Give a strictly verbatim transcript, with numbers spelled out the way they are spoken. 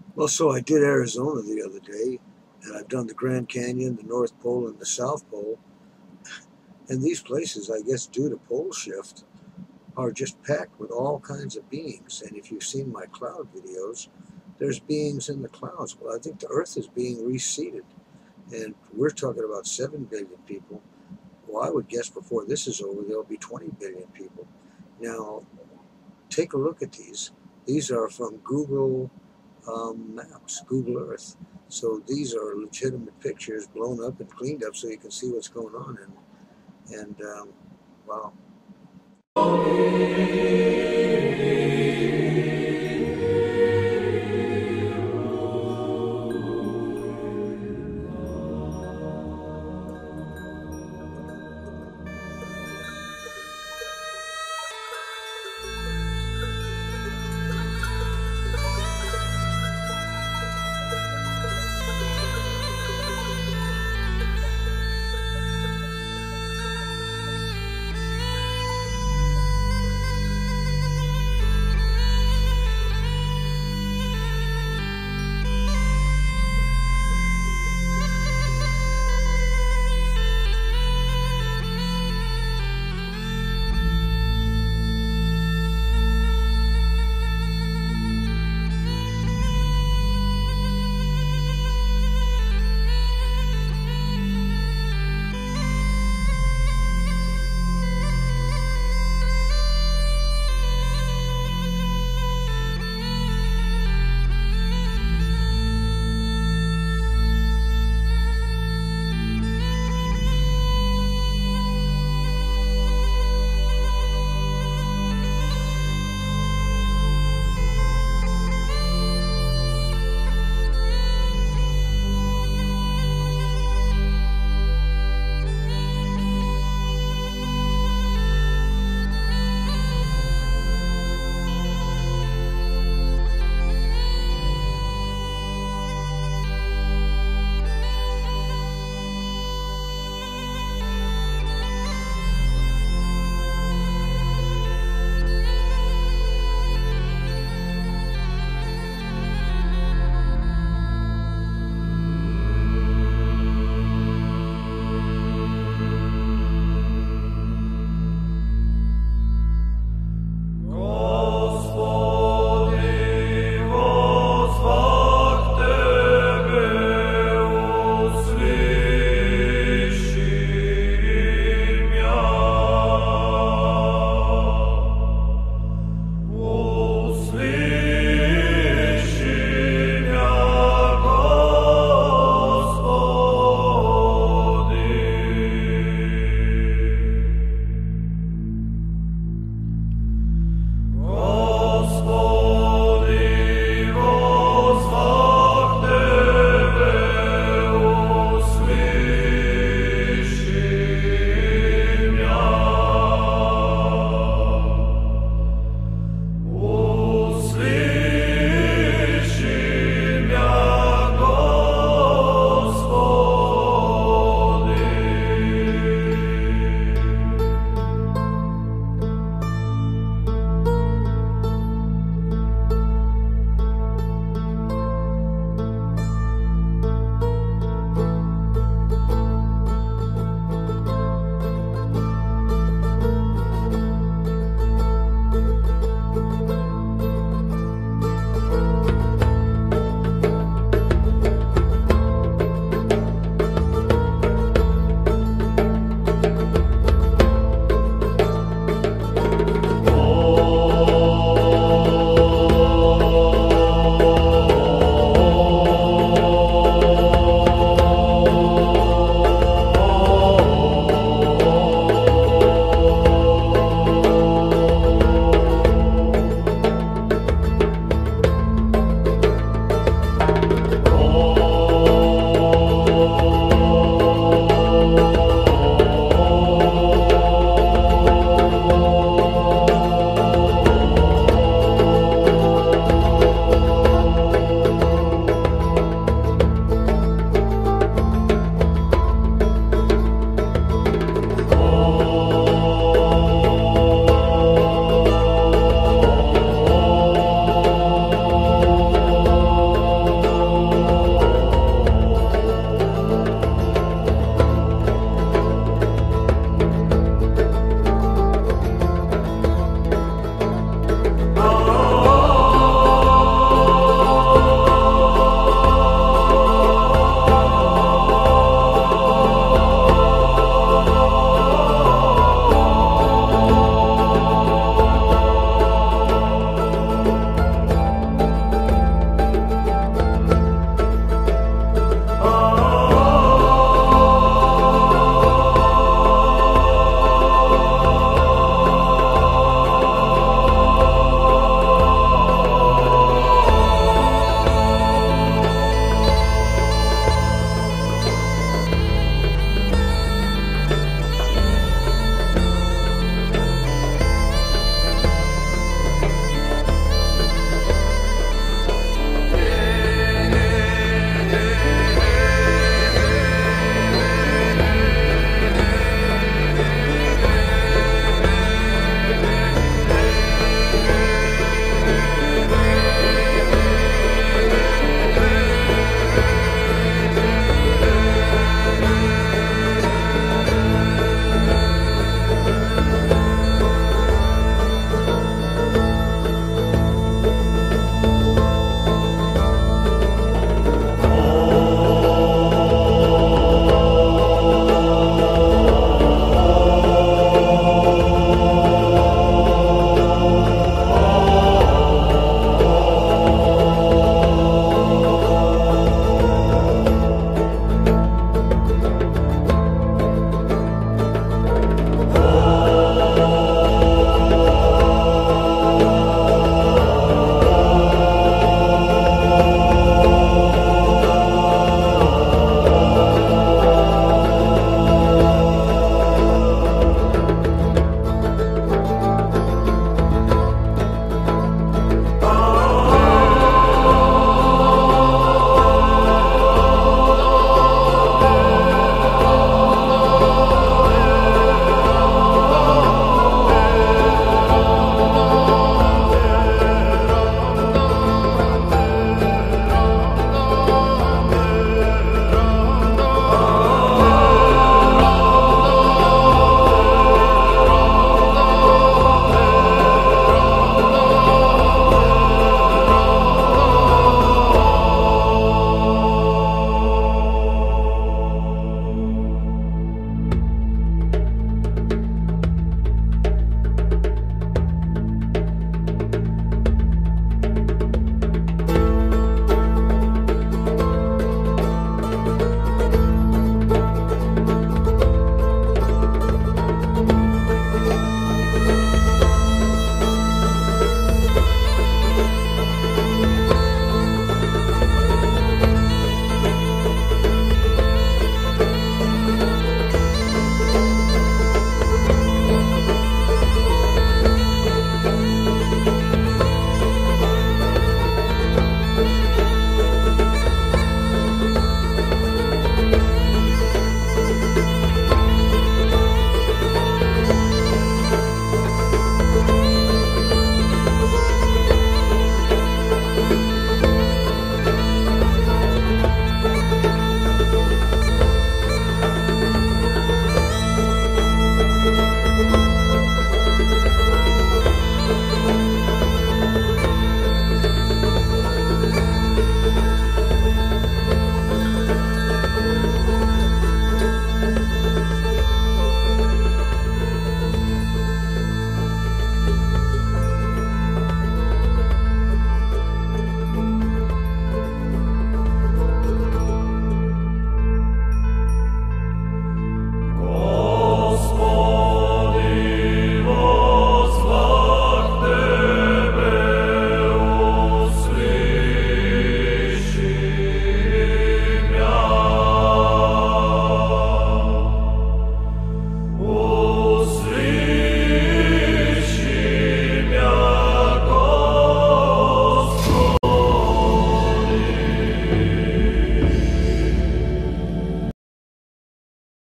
Well, so I did Arizona the other day, and I've done the Grand Canyon, the North Pole, and the South Pole. And these places, I guess, due to pole shift, are just packed with all kinds of beings. And if you've seen my cloud videos, there's beings in the clouds. Well, I think the Earth is being reseeded, and we're talking about seven billion people. Well, I would guess before this is over, there'll be twenty billion people. Now, take a look at these. These are from Google um, Maps, Google Earth. So these are legitimate pictures blown up and cleaned up so you can see what's going on. And, and um, wow.